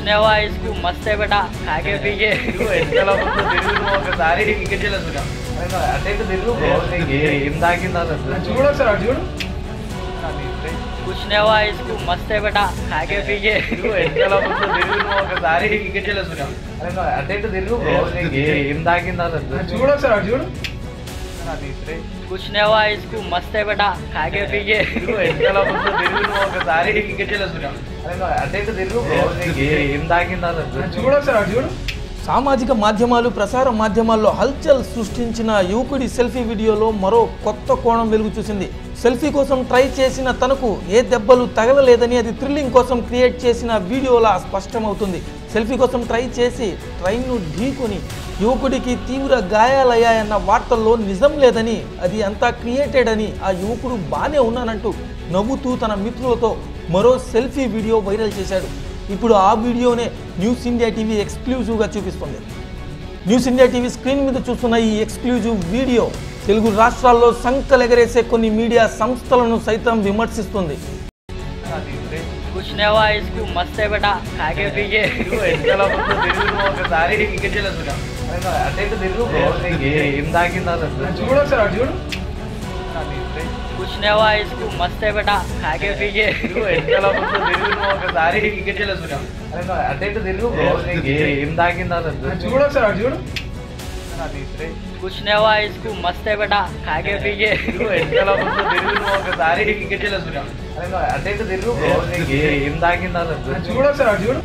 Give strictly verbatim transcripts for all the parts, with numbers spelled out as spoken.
कुछ नहीं हुआ, इसको मस्त है बेटा, खा के पी के ఒకసారి ఇంకే తెలుసుగా అంటే తెలుగు ఏం తాగిందా చూడు సార్ చూడు कुछ नहीं हुआ, इसको मस्त है बेटा, खा के पी के ఒకసారి ఇంకే తెలుసుగా అంటే తెలుగు ఏం తాగిందా చూడు సార్ చూడు कुछ नहीं हुआ, इसको मस्त है बेटा, खा के पी के ఒకసారి ఇంకే తెలుసుగా అంటే తెలుగు ఏం తాగిందా చూడు సార్ చూడు సామాజిక మాధ్యమాలు ప్రసార మాధ్యమాల్లో హల్చల్ సృష్టించిన యువకుడి సెల్ఫీ వీడియోలో మరో కొత్త కోణం వెలుగు చూసింది. సెల్ఫీ కోసం ట్రై చేసిన తనకు ఏ దెబ్బలు తగలలేదని అది థ్రిల్లింగ్ కోసం క్రియేట్ చేసిన వీడియోలా స్పష్టమవుతుంది. సెల్ఫీ కోసం ట్రై చేసి ట్రైన్ను ఢీకొని యువకుడికి తీవ్ర గాయాలయ్యాయన్న వార్తల్లో నిజం లేదని, అది అంతా క్రియేటెడ్ అని, ఆ యువకుడు బాగానే ఉన్నానంటూ నవ్వుతూ తన మిత్రులతో మరో సెల్ఫీ వీడియో వైరల్ చేశాడు. ఇప్పుడు ఆ వీడియోనే న్యూస్ ఇండియా టీవీ ఎక్స్క్లూజివ్గా చూపిస్తుంది. న్యూస్ ఇండియా టీవీ స్క్రీన్ మీద చూస్తున్న ఈ ఎక్స్క్లూజివ్ వీడియో తెలుగు రాష్ట్రాల్లో సంకలెగరేసే కొన్ని మీడియా సంస్థలను సైతం విమర్శిస్తుంది. कुछ नहीं हुआ, इसको मस्त है बेटा, खा के पी के ఒకసారి ఇంకే తెలుసుగా అంటే తెలుగు ఏం తాగిందా చూడు సార్ చూడు कुछ नहीं हुआ, इसको मस्त है बेटा, खा के पी के ఒకసారి ఇంకే తెలుసుగా అంటే తెలుగు ఏం తాగిందా చూడు సార్ చూడు कुछ नहीं हुआ, इसको मस्त है बेटा, खा के पी के ఒకసారి ఇంకే తెలుసుగా అంటే తెలుగు ఏం తాగిందా చూడు సార్ చూడు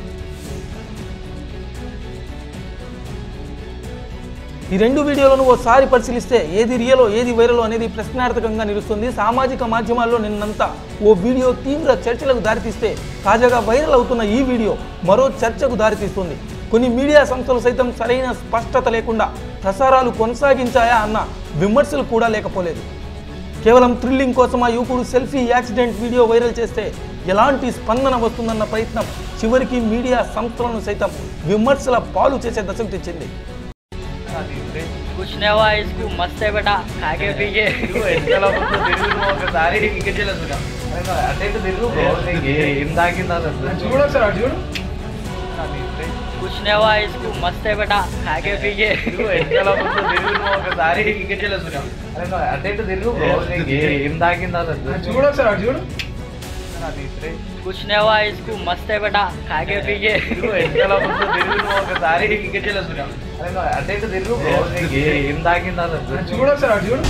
ఈ రెండు వీడియోలను ఓసారి పరిశీలిస్తే ఏది రియలో ఏది వైరలో అనేది ప్రశ్నార్థకంగా నిలుస్తుంది. సామాజిక మాధ్యమాల్లో నిన్నంతా ఓ వీడియో తీవ్ర చర్చలకు దారితీస్తే తాజాగా వైరల్ అవుతున్న ఈ వీడియో మరో చర్చకు దారితీస్తుంది. కొన్ని మీడియా సంస్థలు సైతం సరైన స్పష్టత లేకుండా ప్రసారాలు కొనసాగించాయా అన్న విమర్శలు కూడా లేకపోలేదు. కేవలం థ్రిల్లింగ్ కోసం ఆ యువకుడు సెల్ఫీ యాక్సిడెంట్ వీడియో వైరల్ చేస్తే ఎలాంటి స్పందన వస్తుందన్న ప్రయత్నం చివరికి మీడియా సంస్థలను సైతం విమర్శల పాలు చేసే దశకు తెచ్చింది. कुछ नहीं हुआ, इसको मस्त है बेटा, खा के पी के ఒకసారి ఇంకే తెలుసుగా అంటే తెలుగు ఏం తాగిందా చూడు సార్ చూడు कुछ नहीं हुआ, इसको मस्त है बेटा, खा के पी के ఒకసారి ఇంకే తెలుసుగా అంటే తెలుగు ఏం తాగిందా చూడు సార్ చూడు कुछ नहीं हुआ, इसको मस्त है बेटा, खा के पी के ఒకసారి ఇంకే తెలుసుగా అంటే తెలుగు ఏం తాగిందా చూడు సార్ చూడు